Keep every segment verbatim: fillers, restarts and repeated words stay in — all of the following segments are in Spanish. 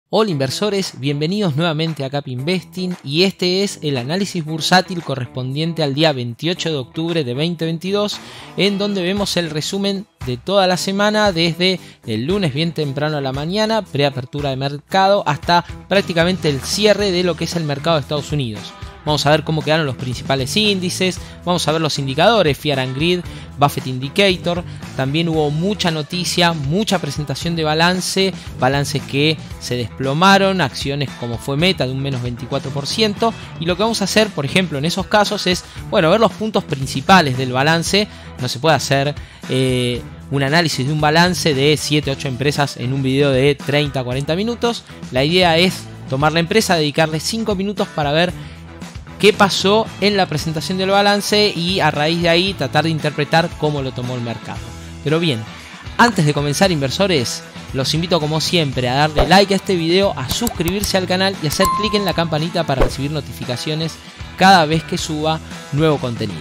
Hola inversores, bienvenidos nuevamente a Cap Investing y este es el análisis bursátil correspondiente al día veintiocho de octubre de dos mil veintidós, en donde vemos el resumen de toda la semana desde el lunes bien temprano a la mañana, preapertura de mercado, hasta prácticamente el cierre de lo que es el mercado de Estados Unidos. Vamos a ver cómo quedaron los principales índices, vamos a ver los indicadores, Fear and Greed, Buffett Indicator. También hubo mucha noticia, mucha presentación de balance, balances que se desplomaron, acciones como fue Meta de un menos veinticuatro por ciento. Y lo que vamos a hacer, por ejemplo, en esos casos es, bueno, ver los puntos principales del balance. No se puede hacer eh, un análisis de un balance de siete ocho empresas en un video de treinta a cuarenta minutos. La idea es tomar la empresa, dedicarle cinco minutos para ver qué pasó en la presentación del balance y a raíz de ahí tratar de interpretar cómo lo tomó el mercado. Pero bien, antes de comenzar inversores, los invito como siempre a darle like a este video, a suscribirse al canal y hacer clic en la campanita para recibir notificaciones cada vez que suba nuevo contenido.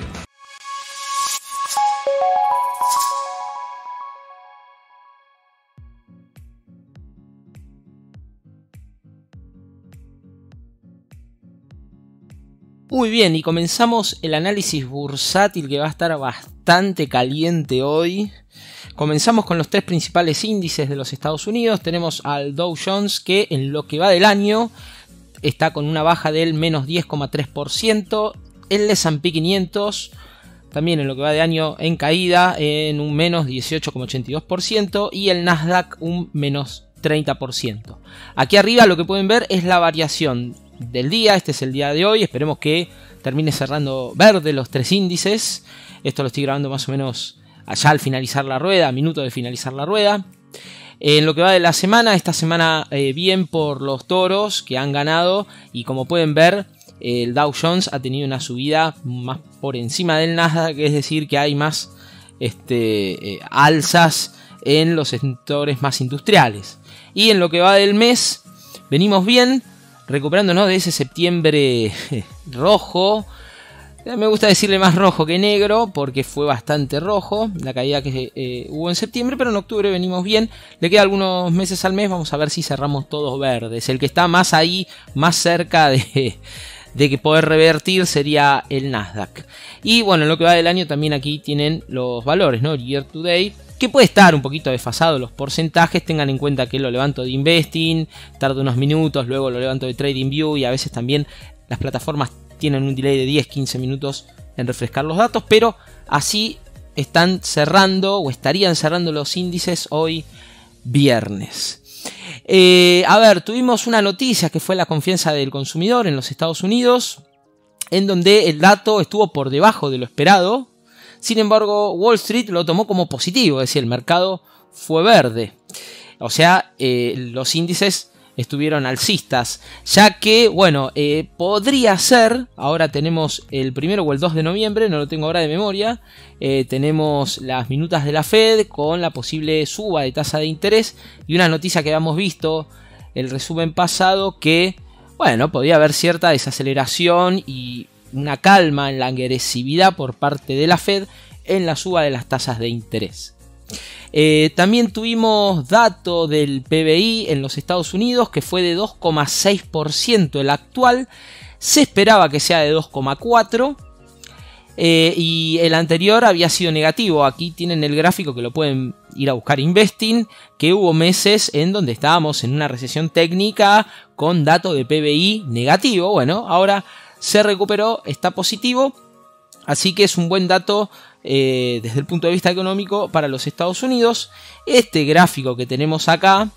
Muy bien, y comenzamos el análisis bursátil que va a estar bastante caliente hoy. Comenzamos con los tres principales índices de los Estados Unidos. Tenemos al Dow Jones, que en lo que va del año está con una baja del menos diez coma tres por ciento. El S and P quinientos también en lo que va de año en caída, en un menos dieciocho coma ochenta y dos por ciento. Y el Nasdaq un menos treinta por ciento. Aquí arriba lo que pueden ver es la variación del día. Este es el día de hoy, esperemos que termine cerrando verde los tres índices. Esto lo estoy grabando más o menos allá al finalizar la rueda, a minuto de finalizar la rueda. En lo que va de la semana, esta semana eh, bien por los toros que han ganado, y como pueden ver el Dow Jones ha tenido una subida más por encima del Nasdaq, es decir que hay más este, eh, alzas en los sectores más industriales. Y en lo que va del mes venimos bien, recuperándonos de ese septiembre rojo. Me gusta decirle más rojo que negro porque fue bastante rojo la caída que eh, hubo en septiembre, pero en octubre venimos bien. Le quedan algunos meses al mes, vamos a ver si cerramos todos verdes. El que está más ahí, más cerca de, de que poder revertir sería el Nasdaq. Y bueno, en lo que va del año también aquí tienen los valores, ¿no? Year to date, que puede estar un poquito desfasado los porcentajes. Tengan en cuenta que lo levanto de Investing, tarda unos minutos, luego lo levanto de TradingView y a veces también las plataformas tienen un delay de diez a quince minutos en refrescar los datos, pero así están cerrando o estarían cerrando los índices hoy viernes. Eh, a ver, tuvimos una noticia que fue la confianza del consumidor en los Estados Unidos, en donde el dato estuvo por debajo de lo esperado. Sin embargo, Wall Street lo tomó como positivo, es decir, el mercado fue verde. O sea, eh, los índices estuvieron alcistas, ya que, bueno, eh, podría ser, ahora tenemos el primero o el dos de noviembre, no lo tengo ahora de memoria, eh, tenemos las minutas de la Fed con la posible suba de tasa de interés y una noticia que habíamos visto el resumen pasado que, bueno, podía haber cierta desaceleración y una calma en la agresividad por parte de la Fed en la suba de las tasas de interés. Eh, también tuvimos dato del P B I en los Estados Unidos que fue de dos coma seis por ciento el actual. Se esperaba que sea de dos coma cuatro por ciento eh, y el anterior había sido negativo. Aquí tienen el gráfico que lo pueden ir a buscar Investing, que hubo meses en donde estábamos en una recesión técnica con dato de P B I negativo. Bueno, ahora se recuperó, está positivo, así que es un buen dato eh, desde el punto de vista económico para los Estados Unidos. Este gráfico que tenemos acá,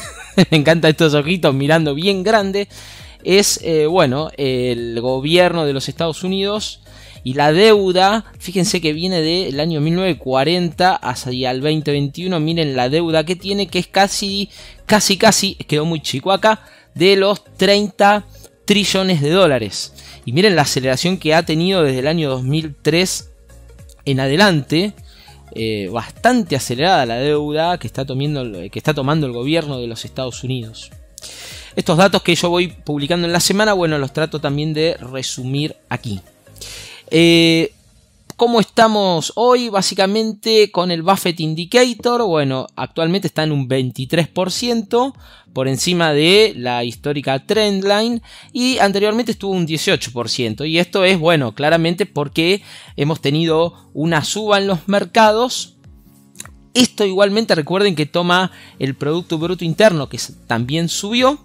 me encantan estos ojitos mirando bien grande, es eh, bueno, el gobierno de los Estados Unidos y la deuda. Fíjense que viene del año mil novecientos cuarenta hacia el veinte veintiuno. Miren la deuda que tiene, que es casi, casi, casi, quedó muy chico acá, de los treinta trillones de dólares. Y miren la aceleración que ha tenido desde el año dos mil tres en adelante. Eh, bastante acelerada la deuda que está, tomando, que está tomando el gobierno de los Estados Unidos. Estos datos que yo voy publicando en la semana, bueno, los trato también de resumir aquí. Eh, ¿Cómo estamos hoy? Básicamente con el Buffett Indicator, bueno, actualmente está en un veintitrés por ciento por encima de la histórica trendline y anteriormente estuvo un dieciocho por ciento, y esto es, bueno, claramente porque hemos tenido una suba en los mercados. Esto igualmente recuerden que toma el Producto Bruto Interno, que también subió,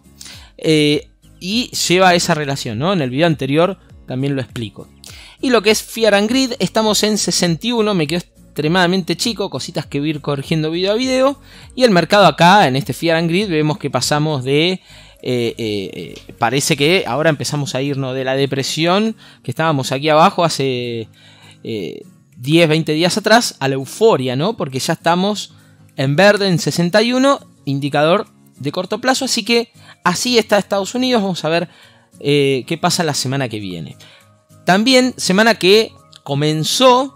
eh, y lleva esa relación, ¿no? En el video anterior también lo explico. Y lo que es Fear and Greed, estamos en sesenta y uno, me quedó extremadamente chico, cositas que voy a ir corrigiendo video a video. Y el mercado acá, en este Fear and Greed, vemos que pasamos de... Eh, eh, parece que ahora empezamos a irnos de la depresión, que estábamos aquí abajo hace eh, diez, veinte días atrás, a la euforia, ¿no? Porque ya estamos en verde en sesenta y uno, indicador de corto plazo. Así que así está Estados Unidos, vamos a ver eh, qué pasa la semana que viene. También semana que comenzó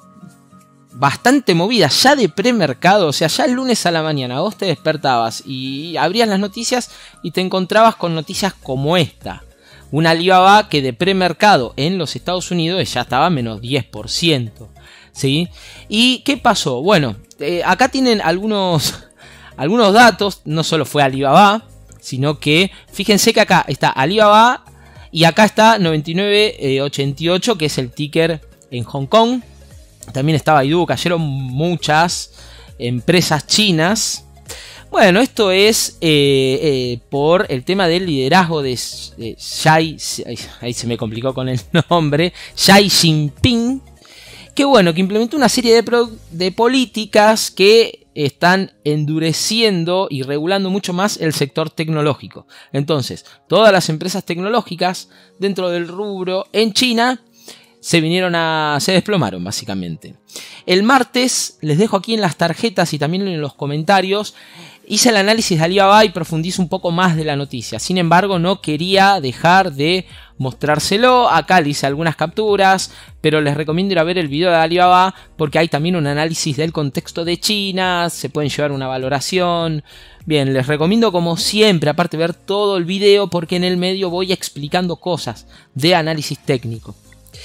bastante movida, ya de premercado, o sea, ya el lunes a la mañana vos te despertabas y abrías las noticias y te encontrabas con noticias como esta. Una Alibaba que de premercado en los Estados Unidos ya estaba a menos diez por ciento. ¿Sí? ¿Y qué pasó? Bueno, eh, acá tienen algunos, algunos datos, no solo fue Alibaba, sino que fíjense que acá está Alibaba. Y acá está noventa y nueve ochenta y ocho, que es el ticker en Hong Kong. También está Baidu, cayeron muchas empresas chinas. Bueno, esto es eh, eh, por el tema del liderazgo de, de Xi, ahí se me complicó con el nombre, Xi Jinping. Que bueno, que implementó una serie de, pro, de políticas que están endureciendo y regulando mucho más el sector tecnológico. Entonces, todas las empresas tecnológicas dentro del rubro en China se vinieron a... se desplomaron básicamente. El martes, les dejo aquí en las tarjetas y también en los comentarios, hice el análisis de Alibaba y profundizo un poco más de la noticia. Sin embargo, no quería dejar de mostrárselo. Acá le hice algunas capturas, pero les recomiendo ir a ver el video de Alibaba porque hay también un análisis del contexto de China, se pueden llevar una valoración. Bien, les recomiendo como siempre, aparte ver todo el video porque en el medio voy explicando cosas de análisis técnico.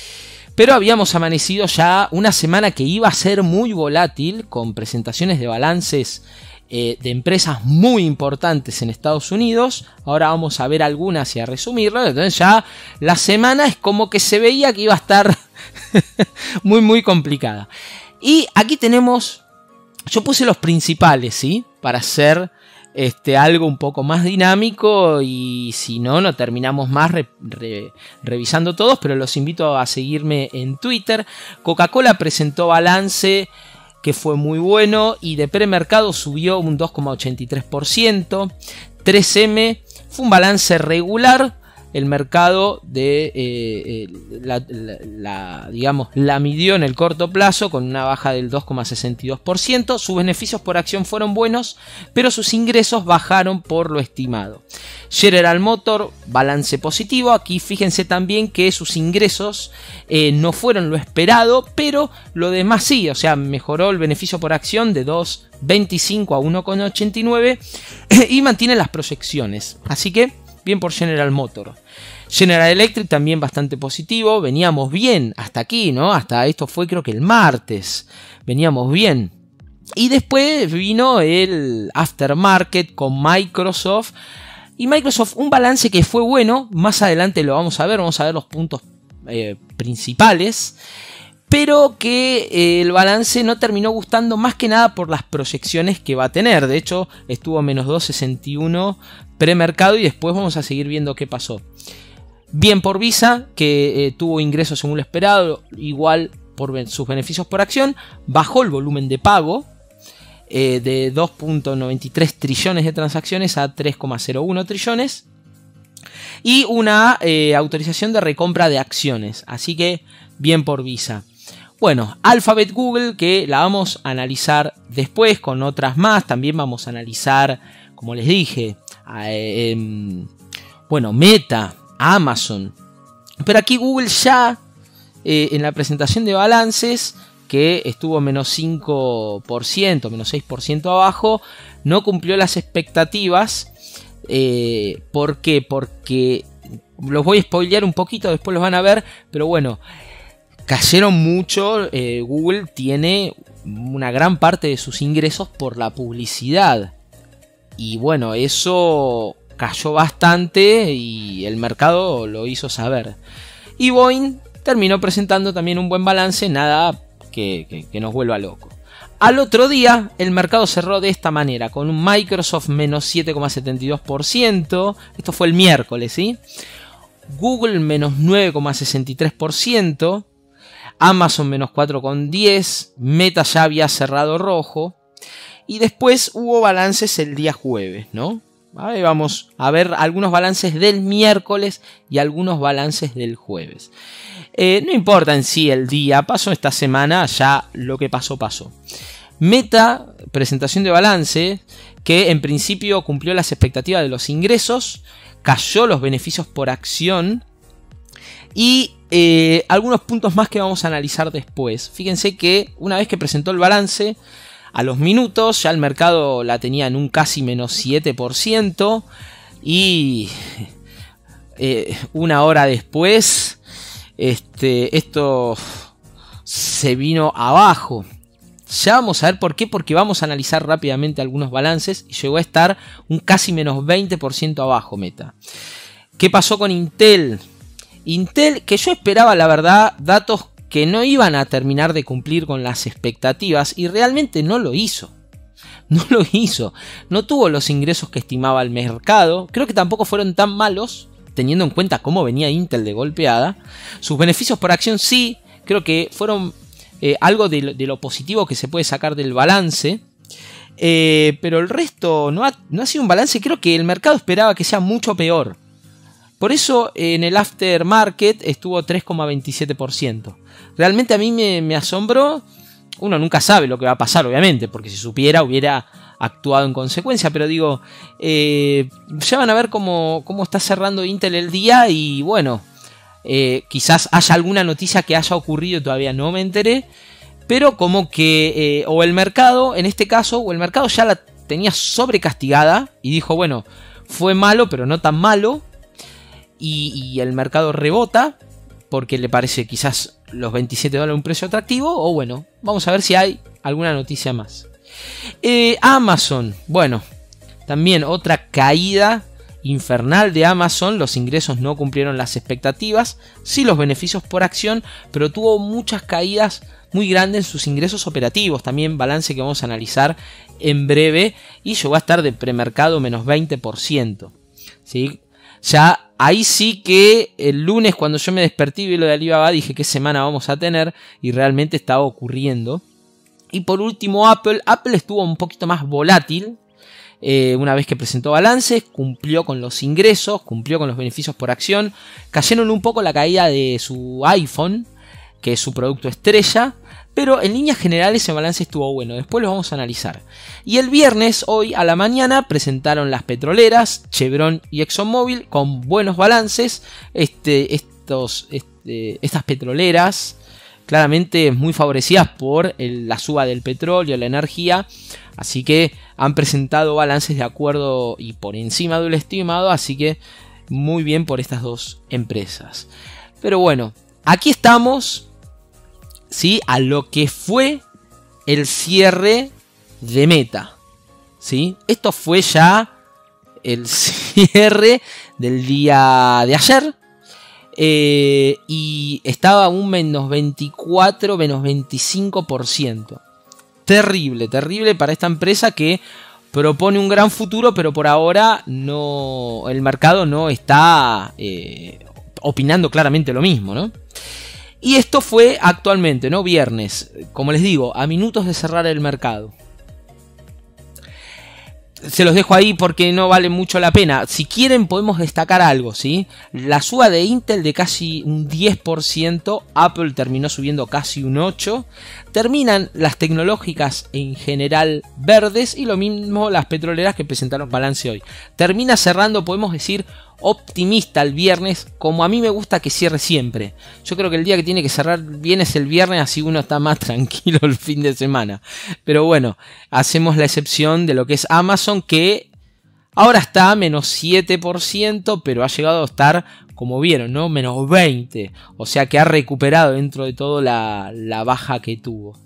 Pero habíamos amanecido ya una semana que iba a ser muy volátil, con presentaciones de balances eh, de empresas muy importantes en Estados Unidos. Ahora vamos a ver algunas y a resumirlo. Entonces ya la semana es como que se veía que iba a estar muy muy complicada. Y aquí tenemos, yo puse los principales, ¿sí? Para hacer este, algo un poco más dinámico y si no, no terminamos más re, re, revisando todos, pero los invito a seguirme en Twitter. Coca-Cola presentó balance que fue muy bueno y de premercado subió un dos coma ochenta y tres por ciento. tres eme fue un balance regular. El mercado de, eh, la, la, la, digamos, la midió en el corto plazo con una baja del dos coma sesenta y dos por ciento. Sus beneficios por acción fueron buenos, pero sus ingresos bajaron por lo estimado. General Motors, balance positivo. Aquí fíjense también que sus ingresos eh, no fueron lo esperado, pero lo demás sí. O sea, mejoró el beneficio por acción de dos coma veinticinco a uno coma ochenta y nueve y mantiene las proyecciones. Así que bien por General Motors. General Electric también bastante positivo. Veníamos bien hasta aquí, ¿no? Hasta esto fue creo que el martes. Veníamos bien. Y después vino el aftermarket con Microsoft. Y Microsoft, un balance que fue bueno. Más adelante lo vamos a ver. Vamos a ver los puntos eh, principales. Pero que eh, el balance no terminó gustando más que nada por las proyecciones que va a tener. De hecho, estuvo a menos dos coma sesenta y uno premercado y después vamos a seguir viendo qué pasó. Bien por Visa, que eh, tuvo ingresos según lo esperado, igual por sus beneficios por acción. Bajó el volumen de pago eh, de dos coma noventa y tres trillones de transacciones a tres coma cero uno trillones. Y una eh, autorización de recompra de acciones. Así que bien por Visa. Bueno, Alphabet, Google, que la vamos a analizar después con otras más. También vamos a analizar, como les dije, eh, eh, bueno, Meta, Amazon. Pero aquí Google ya, eh, en la presentación de balances, que estuvo menos cinco por ciento, menos seis por ciento abajo, no cumplió las expectativas. Eh, ¿Por qué? Porque los voy a spoilear un poquito, después los van a ver, pero bueno, cayeron mucho. eh, Google tiene una gran parte de sus ingresos por la publicidad. Y bueno, eso cayó bastante y el mercado lo hizo saber. Y Boeing terminó presentando también un buen balance, nada que, que, que nos vuelva loco. Al otro día, el mercado cerró de esta manera, con un Microsoft menos siete coma setenta y dos por ciento. Esto fue el miércoles, ¿sí? Google menos nueve coma sesenta y tres por ciento. Amazon menos cuatro coma diez por ciento. Meta ya había cerrado rojo. Y después hubo balances el día jueves, ¿no? Ahí vamos a ver algunos balances del miércoles y algunos balances del jueves. Eh, no importa en sí el día, pasó esta semana, ya lo que pasó, pasó. Meta, presentación de balance, que en principio cumplió las expectativas de los ingresos, cayó los beneficios por acción y eh, algunos puntos más que vamos a analizar después. Fíjense que una vez que presentó el balance, a los minutos ya el mercado la tenía en un casi menos siete por ciento y eh, una hora después este, esto se vino abajo. Ya vamos a ver por qué, porque vamos a analizar rápidamente algunos balances y llegó a estar un casi menos veinte por ciento abajo Meta. ¿Qué pasó con Intel? Intel, que yo esperaba la verdad datos que no iban a terminar de cumplir con las expectativas y realmente no lo hizo. No lo hizo. No tuvo los ingresos que estimaba el mercado. Creo que tampoco fueron tan malos, teniendo en cuenta cómo venía Intel de golpeada. Sus beneficios por acción sí, creo que fueron eh, algo de lo, de lo positivo que se puede sacar del balance. Eh, pero el resto no ha, no ha sido un balance. Creo que el mercado esperaba que sea mucho peor. Por eso en el aftermarket estuvo tres coma veintisiete por ciento. Realmente a mí me, me asombró. Uno nunca sabe lo que va a pasar, obviamente, porque si supiera hubiera actuado en consecuencia. Pero digo, eh, ya van a ver cómo, cómo está cerrando Intel el día. Y bueno, eh, quizás haya alguna noticia que haya ocurrido y todavía no me enteré. Pero como que, eh, o el mercado, en este caso, o el mercado ya la tenía sobrecastigada y dijo, bueno, fue malo, pero no tan malo. Y, y el mercado rebota porque le parece quizás los veintisiete dólares un precio atractivo. O bueno, vamos a ver si hay alguna noticia más. eh, Amazon, bueno, también otra caída infernal de Amazon. Los ingresos no cumplieron las expectativas, sí los beneficios por acción, pero tuvo muchas caídas muy grandes en sus ingresos operativos. También balance que vamos a analizar en breve. Y llegó a estar de premercado menos veinte por ciento, ¿sí? Ya ahí sí que el lunes, cuando yo me desperté y vi lo de Alibaba, dije qué semana vamos a tener, y realmente estaba ocurriendo. Y por último Apple. Apple estuvo un poquito más volátil. Eh, una vez que presentó balances, cumplió con los ingresos, cumplió con los beneficios por acción. Cayeron un poco la caída de su iPhone, que es su producto estrella. Pero en líneas generales el balance estuvo bueno. Después lo vamos a analizar. Y el viernes, hoy a la mañana, presentaron las petroleras Chevron y ExxonMobil con buenos balances. Este, estos, este, estas petroleras claramente muy favorecidas por el, la suba del petróleo, la energía. Así que han presentado balances de acuerdo y por encima del estimado. Así que muy bien por estas dos empresas. Pero bueno, aquí estamos. ¿Sí? A lo que fue el cierre de Meta, ¿sí? Esto fue ya el cierre del día de ayer. Eh, y estaba un menos veinticuatro, menos veinticinco por ciento. Terrible, terrible para esta empresa que propone un gran futuro, pero por ahora no, el mercado no está eh, opinando claramente lo mismo, ¿no? Y esto fue actualmente, ¿no? Viernes, como les digo, a minutos de cerrar el mercado. Se los dejo ahí porque no vale mucho la pena. Si quieren podemos destacar algo, ¿sí? La suba de Intel de casi un diez por ciento. Apple terminó subiendo casi un ocho por ciento. Terminan las tecnológicas en general verdes. Y lo mismo las petroleras que presentaron balance hoy. Termina cerrando, podemos decir, optimista el viernes, como a mí me gusta que cierre siempre. Yo creo que el día que tiene que cerrar bien es el viernes, así uno está más tranquilo el fin de semana. Pero bueno, hacemos la excepción de lo que es Amazon, que Ahora está a menos siete por ciento, pero ha llegado a estar, como vieron, ¿no? menos veinte por ciento. O sea que ha recuperado dentro de todo la, la baja que tuvo.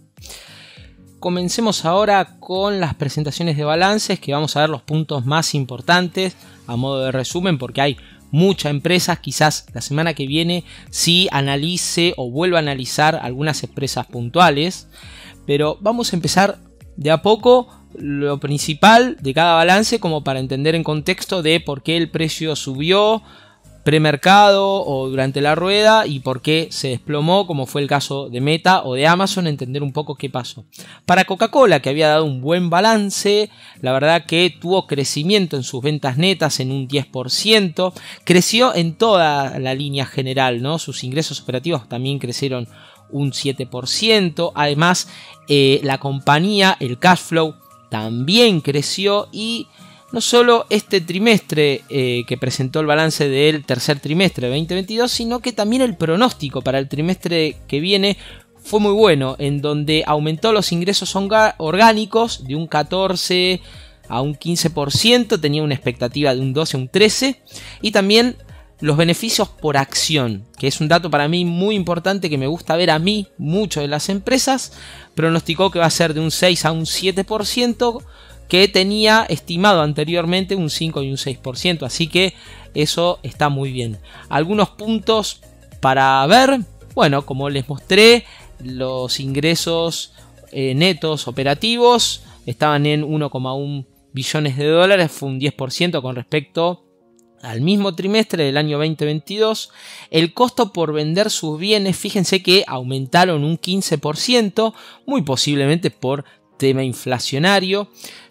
Comencemos ahora con las presentaciones de balances, que vamos a ver los puntos más importantes a modo de resumen, porque hay muchas empresas. Quizás la semana que viene sí analice o vuelva a analizar algunas empresas puntuales, pero vamos a empezar de a poco lo principal de cada balance, como para entender en contexto de por qué el precio subió premercado o durante la rueda y por qué se desplomó, como fue el caso de Meta o de Amazon, entender un poco qué pasó. Para Coca-Cola, que había dado un buen balance, la verdad que tuvo crecimiento en sus ventas netas en un diez por ciento, creció en toda la línea general, ¿no? Sus ingresos operativos también crecieron un siete por ciento, además eh, la compañía, el cash flow también creció, y no solo este trimestre eh, que presentó el balance del tercer trimestre de veinte veintidós, sino que también el pronóstico para el trimestre que viene fue muy bueno, en donde aumentó los ingresos orgánicos de un catorce a un quince por ciento, tenía una expectativa de un doce a un trece por ciento, y también los beneficios por acción, que es un dato para mí muy importante que me gusta ver a mí mucho de las empresas, pronosticó que va a ser de un seis a un siete por ciento, que tenía estimado anteriormente un cinco y un seis por ciento, así que eso está muy bien. Algunos puntos para ver, bueno, como les mostré, los ingresos eh, netos operativos estaban en uno coma uno billones de dólares, fue un diez por ciento con respecto al mismo trimestre del año veinte veintidós. El costo por vender sus bienes, fíjense que aumentaron un quince por ciento, muy posiblemente por tema inflacionario.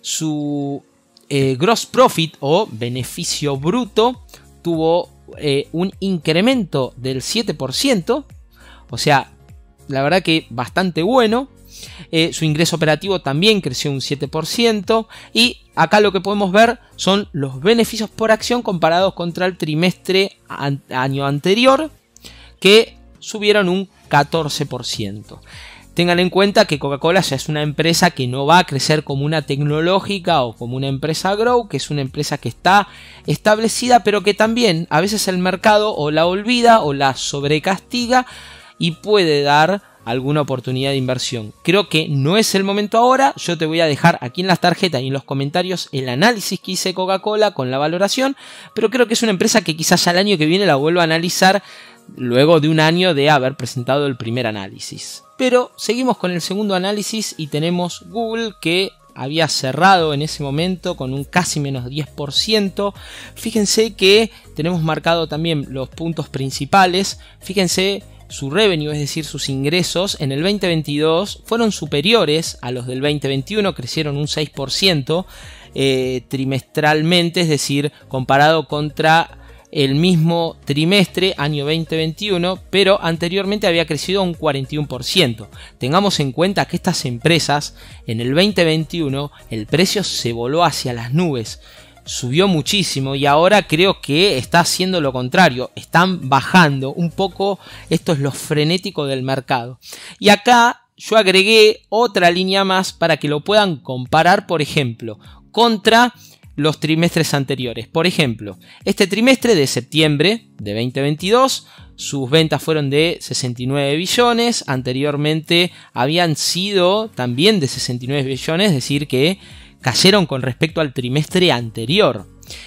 Su eh, gross profit o beneficio bruto tuvo eh, un incremento del siete por ciento, o sea, la verdad que bastante bueno. Eh, su ingreso operativo también creció un siete por ciento, y acá lo que podemos ver son los beneficios por acción comparados contra el trimestre an- año anterior, que subieron un catorce por ciento. Tengan en cuenta que Coca-Cola ya es una empresa que no va a crecer como una tecnológica o como una empresa grow, que es una empresa que está establecida, pero que también a veces el mercado o la olvida o la sobrecastiga y puede dar alguna oportunidad de inversión. Creo que no es el momento ahora. Yo te voy a dejar aquí en las tarjetas y en los comentarios el análisis que hice Coca-Cola con la valoración, pero creo que es una empresa que quizás ya el año que viene la vuelva a analizar, luego de un año de haber presentado el primer análisis. Pero seguimos con el segundo análisis y tenemos Google, que había cerrado en ese momento con un casi menos diez por ciento. Fíjense que tenemos marcado también los puntos principales. Fíjense, su revenue, es decir, sus ingresos en el veinte veintidós fueron superiores a los del veinte veintiuno, crecieron un seis por ciento eh, trimestralmente, es decir, comparado contra el mismo trimestre año veinte veintiuno, pero anteriormente había crecido un cuarenta y uno por ciento. Tengamos en cuenta que estas empresas en el veinte veintiuno el precio se voló hacia las nubes, subió muchísimo, y ahora creo que está haciendo lo contrario, están bajando un poco. Esto es lo frenético del mercado. Y acá yo agregué otra línea más para que lo puedan comparar, por ejemplo, contra los trimestres anteriores. Por ejemplo, este trimestre de septiembre de veinte veintidós, sus ventas fueron de sesenta y nueve billones, anteriormente habían sido también de sesenta y nueve billones, es decir que cayeron con respecto al trimestre anterior.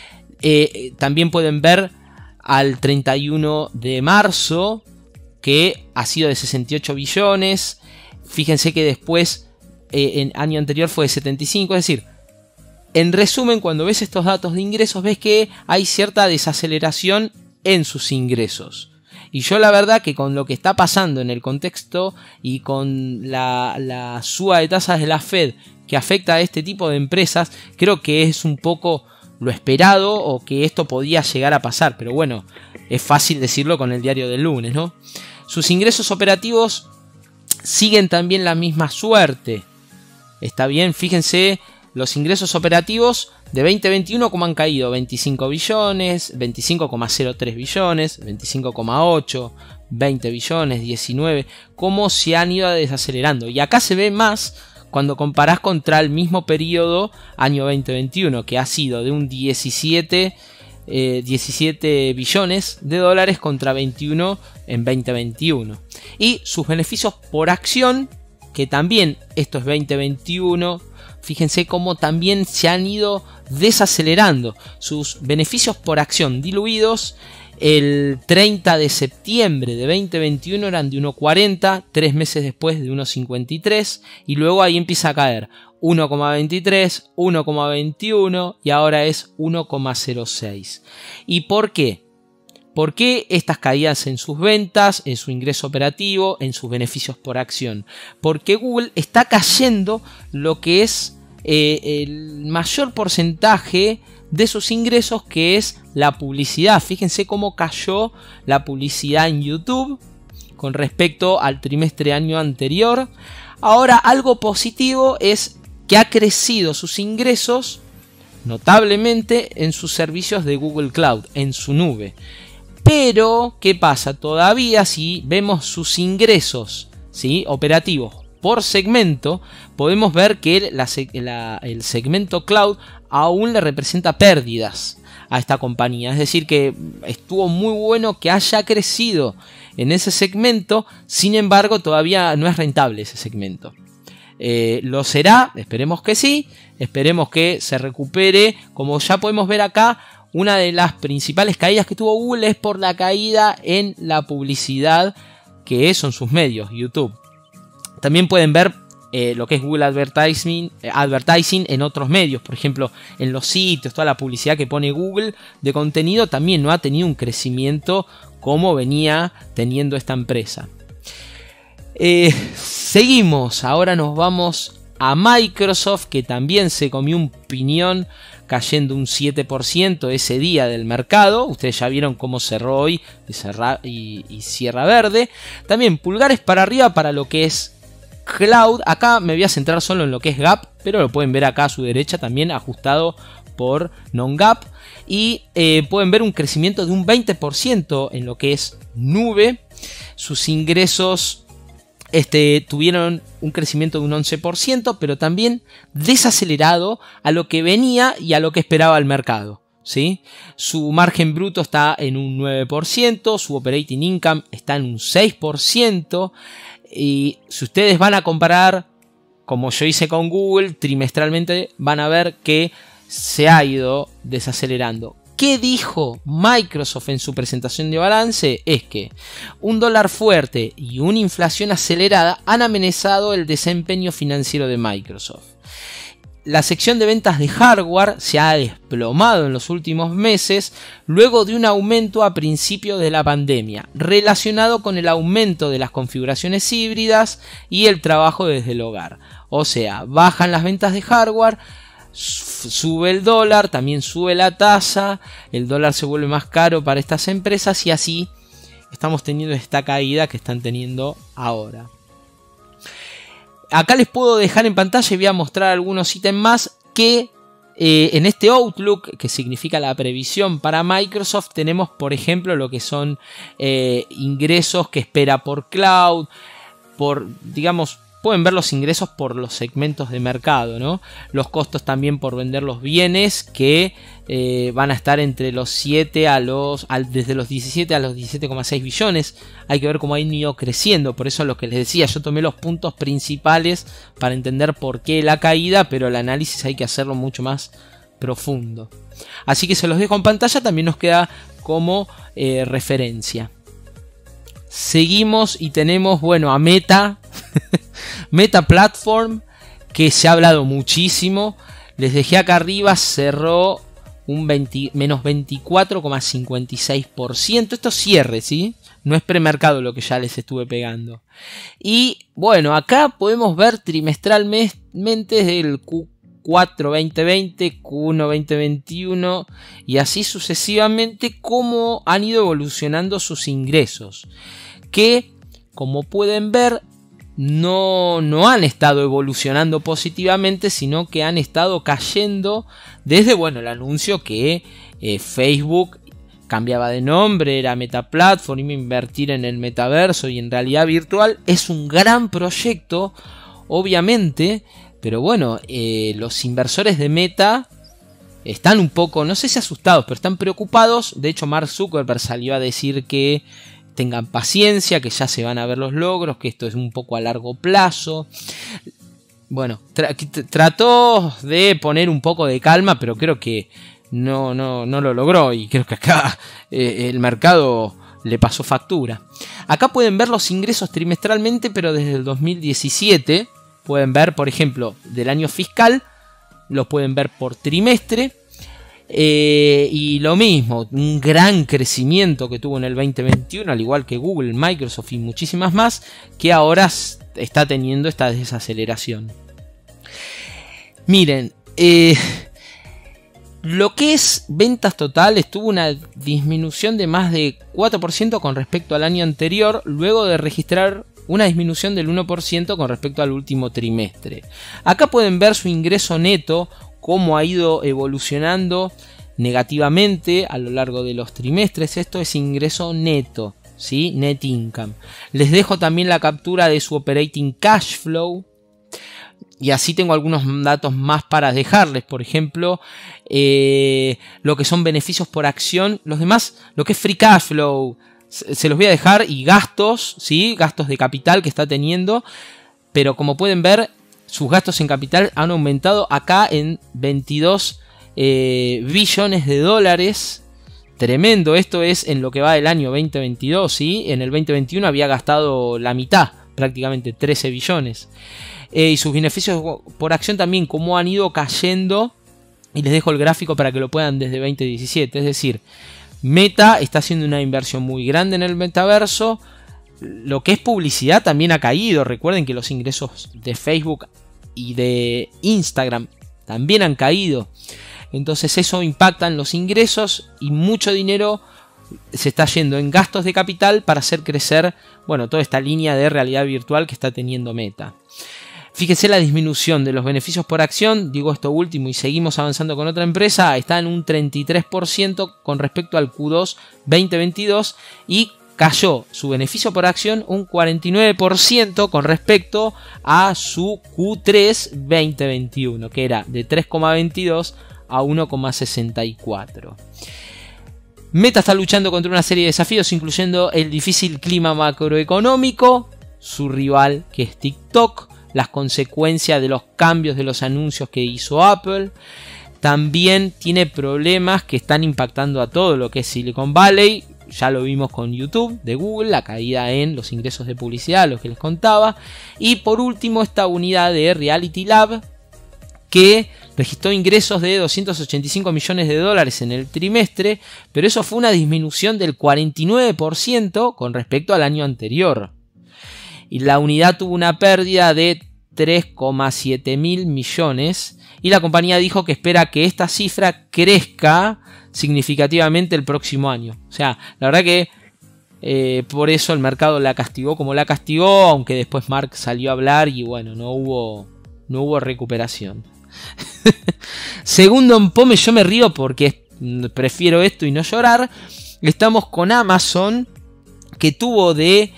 Eh, también pueden ver al treinta y uno de marzo, que ha sido de sesenta y ocho billones. Fíjense que después, eh, en año anterior fue de setenta y cinco, es decir, en resumen, cuando ves estos datos de ingresos, ves que hay cierta desaceleración en sus ingresos. Y yo la verdad que con lo que está pasando en el contexto y con la, la suba de tasas de la Fed que afecta a este tipo de empresas, creo que es un poco lo esperado, o que esto podía llegar a pasar. Pero bueno, es fácil decirlo con el diario del lunes, ¿no? Sus ingresos operativos siguen también la misma suerte. Está bien, fíjense. Los ingresos operativos de veinte veintiuno como han caído: veinticinco billones, veinticinco coma cero tres billones, veinticinco coma ocho, veinte billones, diecinueve, cómo se han ido desacelerando. Y acá se ve más cuando comparás contra el mismo periodo año veinte veintiuno, que ha sido de un diecisiete, eh, diecisiete billones de dólares contra veintiuno en veinte veintiuno. Y sus beneficios por acción, que también esto es veinte veintiuno, fíjense cómo también se han ido desacelerando sus beneficios por acción diluidos. El treinta de septiembre de veinte veintiuno eran de uno coma cuarenta, tres meses después de uno coma cincuenta y tres, y luego ahí empieza a caer uno coma veintitrés, uno coma veintiuno y ahora es uno coma cero seis. ¿Y por qué? ¿Por qué estas caídas en sus ventas, en su ingreso operativo, en sus beneficios por acción? Porque Google está cayendo lo que es eh, el mayor porcentaje de sus ingresos, que es la publicidad. Fíjense cómo cayó la publicidad en YouTube con respecto al trimestre año anterior. Ahora, algo positivo es que ha crecido sus ingresos notablemente en sus servicios de Google Cloud, en su nube. Pero, ¿qué pasa? Todavía si vemos sus ingresos, ¿sí?, operativos por segmento, podemos ver que la, la, el segmento cloud aún le representa pérdidas a esta compañía. Es decir, que estuvo muy bueno que haya crecido en ese segmento, sin embargo todavía no es rentable ese segmento. Eh, lo será, esperemos que sí, esperemos que se recupere. Como ya podemos ver acá, una de las principales caídas que tuvo Google es por la caída en la publicidad, que son sus medios, YouTube. También pueden ver eh, lo que es Google Advertising, eh, Advertising en otros medios, por ejemplo en los sitios, toda la publicidad que pone Google de contenido también no ha tenido un crecimiento como venía teniendo esta empresa. Eh, seguimos, ahora nos vamos a Microsoft, que también se comió un piñón cayendo un siete por ciento ese día del mercado. Ustedes ya vieron cómo cerró hoy y, cerra, y, y cierra verde. También pulgares para arriba para lo que es Cloud. Acá me voy a centrar solo en lo que es Gap, pero lo pueden ver acá a su derecha también ajustado por non-Gap. Y eh, pueden ver un crecimiento de un veinte por ciento en lo que es nube. Sus ingresos Este, tuvieron un crecimiento de un once por ciento, pero también desacelerado a lo que venía y a lo que esperaba el mercado, ¿sí? Su margen bruto está en un nueve por ciento, su operating income está en un seis por ciento, y si ustedes van a comparar, como yo hice con Google, trimestralmente van a ver que se ha ido desacelerando. ¿Qué dijo Microsoft en su presentación de balance? Es que un dólar fuerte y una inflación acelerada han amenazado el desempeño financiero de Microsoft. La sección de ventas de hardware se ha desplomado en los últimos meses luego de un aumento a principios de la pandemia, relacionado con el aumento de las configuraciones híbridas y el trabajo desde el hogar. O sea, bajan las ventas de hardware, sube el dólar, también sube la tasa, el dólar se vuelve más caro para estas empresas y así estamos teniendo esta caída que están teniendo ahora. Acá les puedo dejar en pantalla y voy a mostrar algunos ítems más que eh, en este Outlook, que significa la previsión para Microsoft, tenemos por ejemplo lo que son eh, ingresos que espera por cloud, por digamos... Pueden ver los ingresos por los segmentos de mercado, ¿no? Los costos también por vender los bienes, que eh, van a estar entre los siete a los... Al, desde los diecisiete a los diecisiete coma seis billones. Hay que ver cómo han ido creciendo. Por eso lo que les decía, yo tomé los puntos principales para entender por qué la caída, pero el análisis hay que hacerlo mucho más profundo. Así que se los dejo en pantalla, también nos queda como eh, referencia. Seguimos y tenemos, bueno, a Meta... Meta Platform, que se ha hablado muchísimo. Les dejé acá arriba, cerró un veinte, menos veinticuatro coma cincuenta y seis por ciento. Esto es cierre, ¿sí? No es premercado lo que ya les estuve pegando. Y bueno, acá podemos ver trimestralmente desde el Q cuatro veinte veinte, Q uno veinte veintiuno y así sucesivamente cómo han ido evolucionando sus ingresos. Que, como pueden ver, No, no han estado evolucionando positivamente, sino que han estado cayendo desde, bueno, el anuncio que eh, Facebook cambiaba de nombre, era Meta Platform, iba a invertir en el metaverso y en realidad virtual. Es un gran proyecto, obviamente, Pero bueno, eh, los inversores de Meta están un poco, no sé si asustados, pero están preocupados. De hecho, Mark Zuckerberg salió a decir que tengan paciencia, que ya se van a ver los logros, que esto es un poco a largo plazo. Bueno, tra trató de poner un poco de calma, pero creo que no, no, no lo logró. Y creo que acá eh, el mercado le pasó factura. Acá pueden ver los ingresos trimestralmente, pero desde el dos mil diecisiete. Pueden ver, por ejemplo, del año fiscal. Los pueden ver por trimestre. Eh, y lo mismo, un gran crecimiento que tuvo en el veinte veintiuno, al igual que Google, Microsoft y muchísimas más, que ahora está teniendo esta desaceleración. Miren, eh, lo que es ventas totales tuvo una disminución de más de cuatro por ciento con respecto al año anterior, luego de registrar una disminución del uno por ciento con respecto al último trimestre. Acá pueden ver su ingreso neto, cómo ha ido evolucionando negativamente a lo largo de los trimestres. Esto es ingreso neto, ¿sí? Net income. Les dejo también la captura de su operating cash flow. Y así tengo algunos datos más para dejarles. Por ejemplo, eh, lo que son beneficios por acción. Los demás, lo que es free cash flow, se los voy a dejar. Y gastos, ¿sí? Gastos de capital que está teniendo. Pero como pueden ver, sus gastos en capital han aumentado acá en veintidós eh, billones de dólares. Tremendo. Esto es en lo que va del año veinte veintidós, ¿sí? En el veinte veintiuno había gastado la mitad, prácticamente trece billones. Eh, y sus beneficios por acción también, como han ido cayendo. Y les dejo el gráfico para que lo puedan desde veinte diecisiete. Es decir, Meta está haciendo una inversión muy grande en el metaverso. Lo que es publicidad también ha caído. Recuerden que los ingresos de Facebook y de Instagram también han caído. Entonces eso impacta en los ingresos y mucho dinero se está yendo en gastos de capital para hacer crecer, bueno, toda esta línea de realidad virtual que está teniendo Meta. Fíjense la disminución de los beneficios por acción, digo esto último y seguimos avanzando con otra empresa, está en un treinta y tres por ciento con respecto al Q dos veinte veintidós y cayó su beneficio por acción un cuarenta y nueve por ciento con respecto a su Q tres veinte veintiuno, que era de tres coma veintidós a uno coma sesenta y cuatro. Meta está luchando contra una serie de desafíos, incluyendo el difícil clima macroeconómico, su rival que es TikTok, las consecuencias de los cambios de los anuncios que hizo Apple. También tiene problemas que están impactando a todo lo que es Silicon Valley. Ya lo vimos con YouTube de Google, la caída en los ingresos de publicidad, lo que les contaba. Y por último, esta unidad de Reality Lab, que registró ingresos de doscientos ochenta y cinco millones de dólares en el trimestre, pero eso fue una disminución del cuarenta y nueve por ciento con respecto al año anterior. Y la unidad tuvo una pérdida de tres coma siete mil millones y la compañía dijo que espera que esta cifra crezca significativamente el próximo año. O sea, la verdad que eh, por eso el mercado la castigó como la castigó, aunque después Mark salió a hablar y bueno, no hubo, no hubo recuperación. Segundo empome, yo me río porque prefiero esto y no llorar. Estamos con Amazon, que tuvo de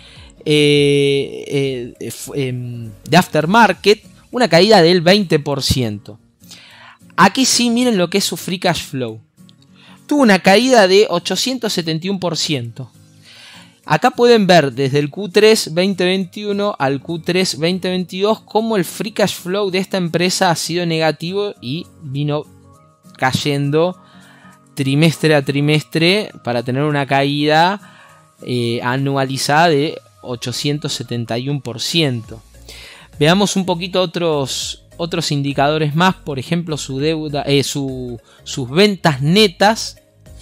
Eh, eh, eh, de aftermarket una caída del veinte por ciento. Aquí sí, miren lo que es su free cash flow. Tuvo una caída de ochocientos setenta y uno por ciento. Acá pueden ver desde el Q tres veinte veintiuno al Q tres veinte veintidós cómo el free cash flow de esta empresa ha sido negativo y vino cayendo trimestre a trimestre para tener una caída eh, anualizada de ochocientos setenta y uno por ciento. Veamos un poquito otros, otros indicadores más, por ejemplo su deuda, eh, su, sus ventas netas,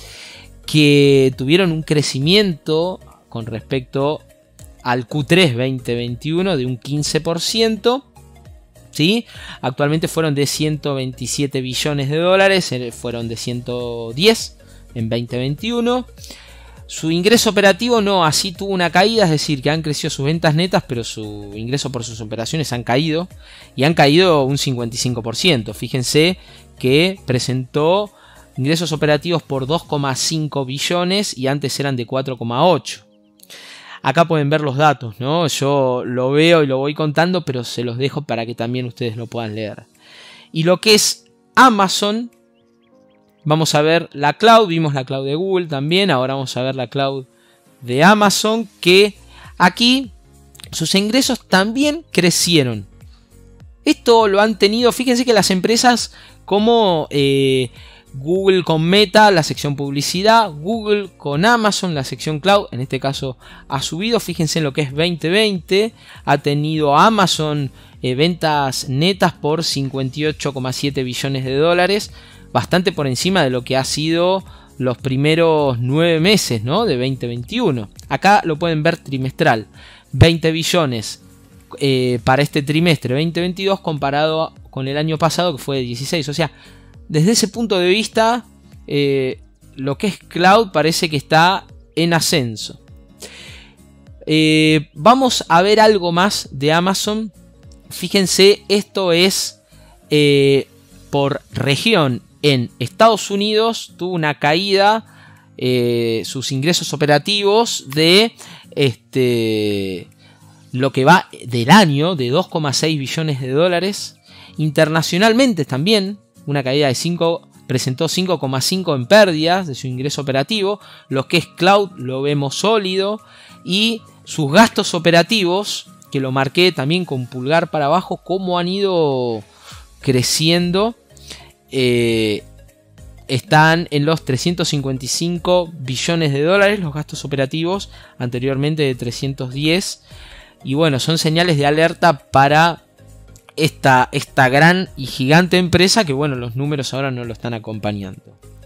que tuvieron un crecimiento con respecto al Q tres veinte veintiuno de un quince por ciento. ¿Sí? Actualmente fueron de ciento veintisiete billones de dólares, fueron de ciento diez en veinte veintiuno. Su ingreso operativo no, así tuvo una caída, es decir, que han crecido sus ventas netas, pero su ingreso por sus operaciones han caído, y han caído un cincuenta y cinco por ciento. Fíjense que presentó ingresos operativos por dos coma cinco billones y antes eran de cuatro coma ocho. acá pueden ver los datos, ¿no? Yo lo veo y lo voy contando, pero se los dejo para que también ustedes lo puedan leer. Y lo que es Amazon, vamos a ver la cloud, vimos la cloud de Google también, ahora vamos a ver la cloud de Amazon, que aquí sus ingresos también crecieron. Esto lo han tenido, fíjense que las empresas como eh, Google con Meta, la sección publicidad, Google con Amazon, la sección cloud, en este caso ha subido, fíjense en lo que es veinte veinte, ha tenido Amazon eh, ventas netas por cincuenta y ocho coma siete billones de dólares, bastante por encima de lo que ha sido los primeros nueve meses, ¿no?, de veinte veintiuno. Acá lo pueden ver trimestral, veinte billones eh, para este trimestre veinte veintidós comparado con el año pasado que fue de dieciséis, o sea, desde ese punto de vista, eh, lo que es cloud parece que está en ascenso. Eh, vamos a ver algo más de Amazon. Fíjense, esto es eh, por región. En Estados Unidos tuvo una caída, eh, sus ingresos operativos de este, lo que va del año, de dos coma seis billones de dólares. Internacionalmente también, una caída de cinco, presentó cinco coma cinco en pérdidas de su ingreso operativo. Lo que es cloud lo vemos sólido. Y sus gastos operativos, que lo marqué también con pulgar para abajo, cómo han ido creciendo. Eh, están en los trescientos cincuenta y cinco billones de dólares los gastos operativos, anteriormente de trescientos diez. Y bueno, son señales de alerta para Esta, esta gran y gigante empresa, que bueno, los números ahora no lo están acompañando.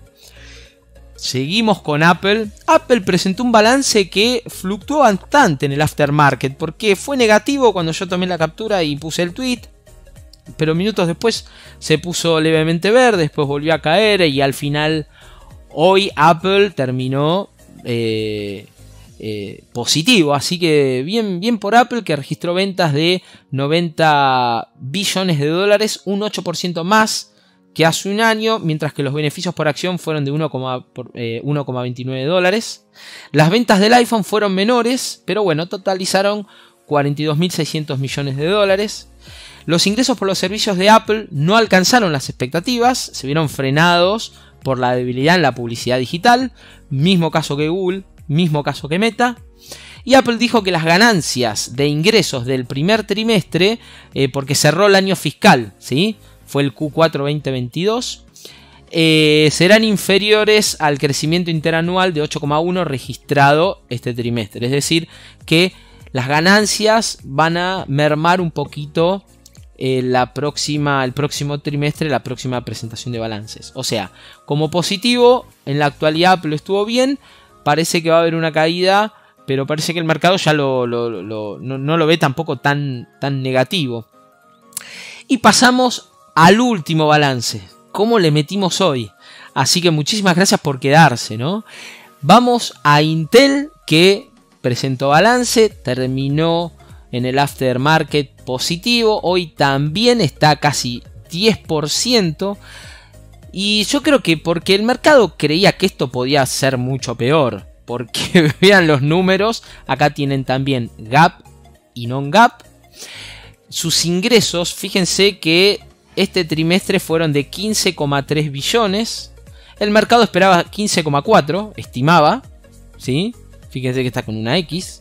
Seguimos con Apple. Apple presentó un balance que fluctuó bastante en el aftermarket, porque fue negativo cuando yo tomé la captura y puse el tweet, pero minutos después se puso levemente verde, después volvió a caer y al final hoy Apple terminó eh, Eh, positivo, así que bien, bien por Apple, que registró ventas de noventa billones de dólares, un ocho por ciento más que hace un año, mientras que los beneficios por acción fueron de uno coma veintinueve dólares. Las ventas del iPhone fueron menores, pero bueno, totalizaron cuarenta y dos mil seiscientos millones de dólares. Los ingresos por los servicios de Apple no alcanzaron las expectativas, se vieron frenados por la debilidad en la publicidad digital, mismo caso que Google, mismo caso que Meta. Y Apple dijo que las ganancias de ingresos del primer trimestre, eh, porque cerró el año fiscal, ¿sí?, fue el Q cuatro veinte veintidós, eh, serán inferiores al crecimiento interanual de ocho coma uno registrado este trimestre. Es decir, que las ganancias van a mermar un poquito eh, la próxima, el próximo trimestre, la próxima presentación de balances. O sea, como positivo, en la actualidad Apple estuvo bien. Parece que va a haber una caída, pero parece que el mercado ya lo, lo, lo, no, no lo ve tampoco tan, tan negativo. Y pasamos al último balance. ¿Cómo le metimos hoy? Así que muchísimas gracias por quedarse, ¿no? Vamos a Intel, que presentó balance, terminó en el aftermarket positivo. Hoy también está casi diez por ciento. Y yo creo que porque el mercado creía que esto podía ser mucho peor. Porque vean los números, acá tienen también GAAP y non-GAAP. Sus ingresos, fíjense que este trimestre fueron de quince coma tres billones. El mercado esperaba quince coma cuatro, estimaba, ¿sí? Fíjense que está con una X.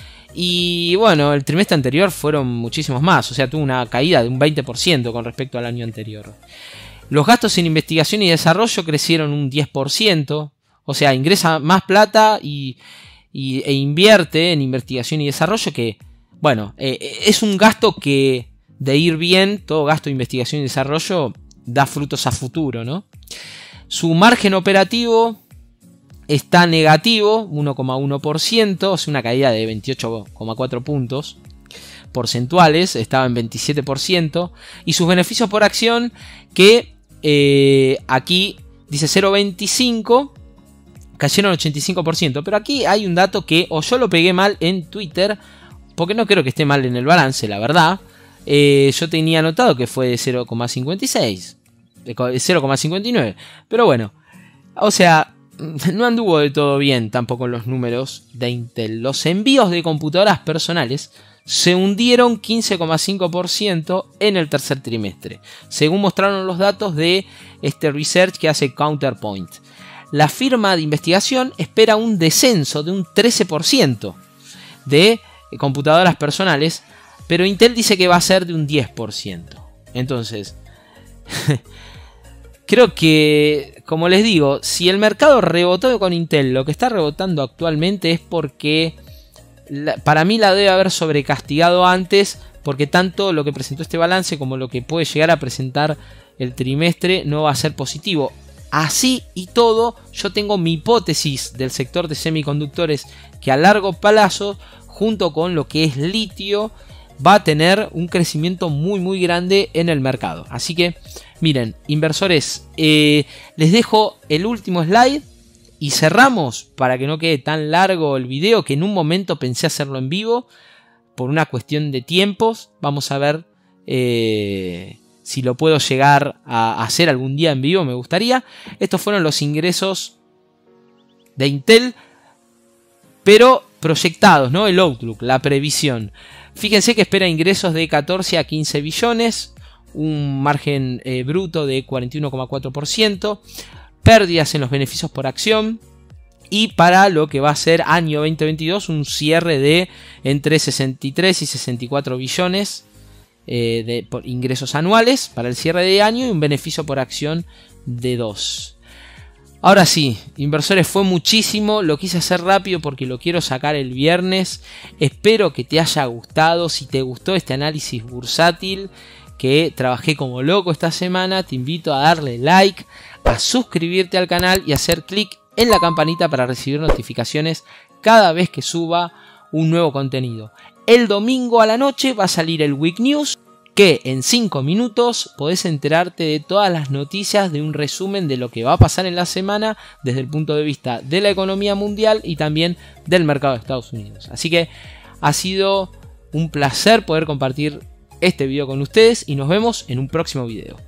Y bueno, el trimestre anterior fueron muchísimos más, o sea, tuvo una caída de un veinte por ciento con respecto al año anterior. Los gastos en investigación y desarrollo crecieron un diez por ciento. O sea, ingresa más plata y, y, e invierte en investigación y desarrollo que, bueno, eh, es un gasto que de ir bien, todo gasto de investigación y desarrollo da frutos a futuro, ¿no? Su margen operativo está negativo, uno coma uno por ciento, o sea, una caída de veintiocho coma cuatro puntos porcentuales, estaba en veintisiete por ciento. Y sus beneficios por acción, que eh, aquí dice cero coma veinticinco, cayeron ochenta y cinco por ciento. Pero aquí hay un dato que o yo lo pegué mal en Twitter, porque no creo que esté mal en el balance, la verdad. Eh, yo tenía anotado que fue de cero coma cincuenta y seis, de cero coma cincuenta y nueve. Pero bueno, o sea, no anduvo de todo bien tampoco los números de Intel. Los envíos de computadoras personales se hundieron quince coma cinco por ciento en el tercer trimestre, según mostraron los datos de este research que hace Counterpoint. La firma de investigación espera un descenso de un trece por ciento de computadoras personales, pero Intel dice que va a ser de un diez por ciento. Entonces, creo que, como les digo, si el mercado rebotó con Intel, lo que está rebotando actualmente es porque la, para mí la debe haber sobrecastigado antes, porque tanto lo que presentó este balance como lo que puede llegar a presentar el trimestre no va a ser positivo. Así y todo, yo tengo mi hipótesis del sector de semiconductores que a largo plazo, junto con lo que es litio, va a tener un crecimiento muy muy grande en el mercado. Así que miren, inversores, eh, les dejo el último slide y cerramos para que no quede tan largo el video, que en un momento pensé hacerlo en vivo por una cuestión de tiempos. Vamos a ver eh, si lo puedo llegar a hacer algún día en vivo, me gustaría. Estos fueron los ingresos de Intel, pero proyectados, ¿no? El outlook, la previsión. Fíjense que espera ingresos de catorce a quince billones, un margen eh, bruto de cuarenta y uno coma cuatro por ciento, pérdidas en los beneficios por acción, y para lo que va a ser año veinte veintidós un cierre de entre sesenta y tres y sesenta y cuatro billones eh, de por ingresos anuales para el cierre de año y un beneficio por acción de dos. Ahora sí, inversores, fue muchísimo, lo quise hacer rápido porque lo quiero sacar el viernes. Espero que te haya gustado. Si te gustó este análisis bursátil que trabajé como loco esta semana, te invito a darle like, a suscribirte al canal y hacer clic en la campanita para recibir notificaciones cada vez que suba un nuevo contenido. El domingo a la noche va a salir el Week News, que en cinco minutos podés enterarte de todas las noticias, de un resumen de lo que va a pasar en la semana desde el punto de vista de la economía mundial y también del mercado de Estados Unidos. Así que ha sido un placer poder compartir este video con ustedes y nos vemos en un próximo video.